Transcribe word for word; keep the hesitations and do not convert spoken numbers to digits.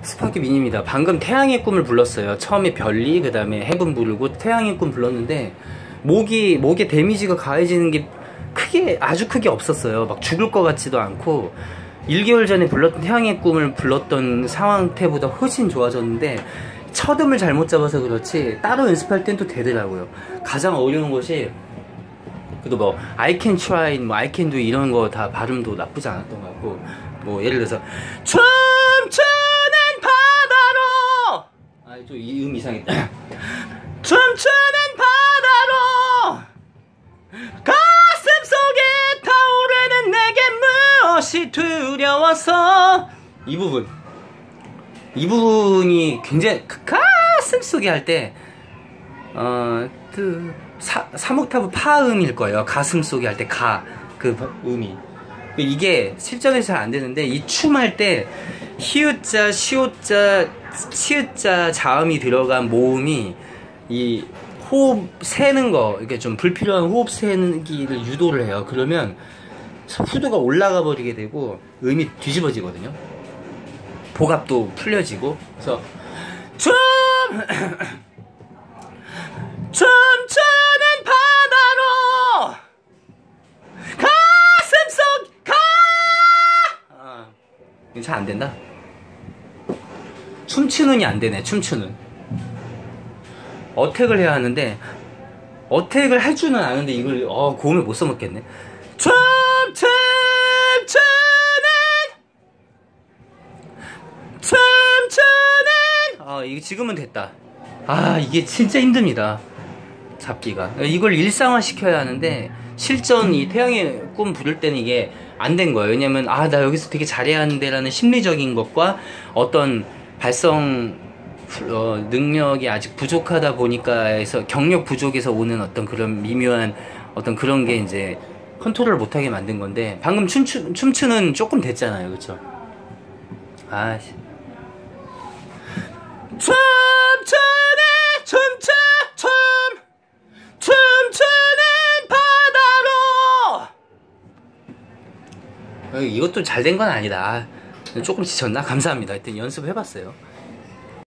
스파크 민입니다. 방금 태양의 꿈을 불렀어요. 처음에 별리, 그 다음에 해븐 부르고 태양의 꿈 불렀는데 목이, 목에 데미지가 가해지는 게 크게, 아주 크게 없었어요. 막 죽을 것 같지도 않고 일 개월 전에 불렀던 태양의 꿈을 불렀던 상태보다 훨씬 좋아졌는데 첫 음을 잘못 잡아서 그렇지 따로 연습할 땐 또 되더라고요. 가장 어려운 것이 그래도 뭐 I can try, 뭐 I can do 이런 거 다 발음도 나쁘지 않았던 것 같고, 뭐 예를 들어서 춤추는 바다로, 아 좀 이 음 이상했다. 춤추는 바다로 가슴 속에 타오르는 내게 무엇이 두려워서, 이 부분 이 부분이 굉장히 가슴 속에 할 때 어, 그 삼 옥타브 파음일 거예요. 가슴 속에 할 때 가, 그 음이 이게 실전에서 잘 안 되는데 이 춤 할 때 히읗자, 시옷자, 치읓자 자음이 들어간 모음이 이 호흡 세는 거, 이렇게 좀 불필요한 호흡 세기를 유도를 해요. 그러면 후두가 올라가 버리게 되고 음이 뒤집어지거든요. 복압도 풀려지고. 그래서 춤 춤추는 바다로 가슴 속 가. 아, 이거 잘 안 된다. 춤추는이 안 되네. 춤추는 어택을 해야 하는데 어택을 할 줄은 아는데 이걸 어 고음을 못 써먹겠네. 춤 춤 추는 춤 추는. 아 이게 지금은 됐다. 아 이게 진짜 힘듭니다. 잡기가. 이걸 일상화 시켜야 하는데 실전 이 태양의 꿈 부를 때는 이게 안 된 거예요. 왜냐면 아 나 여기서 되게 잘해야 하는데 라는 심리적인 것과 어떤 발성 어, 능력이 아직 부족하다 보니까 해서 경력 부족에서 오는 어떤 그런 미묘한 어떤 그런 게 이제 컨트롤을 못하게 만든 건데, 방금 춤추, 춤추는 조금 됐잖아요. 그쵸? 아씨. 춤추네 춤추 춤 춤추는 바다로. 이것도 잘 된 건 아니다. 조금 지쳤나? 감사합니다. 하여튼 연습해봤어요.